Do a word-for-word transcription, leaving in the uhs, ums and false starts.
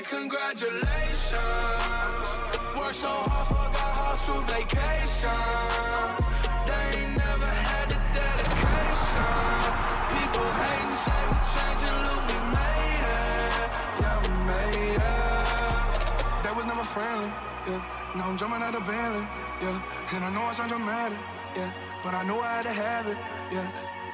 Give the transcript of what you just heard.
congratulations. Worked so hard, forgot how to vacation. They ain't never had the dedication. People hating, say we changing, look, we made it. Yeah, we made it. That was never friendly, yeah. Now I'm jumping out the Bentley, yeah. And I know I sound dramatic, yeah. But I know I had to have it, yeah.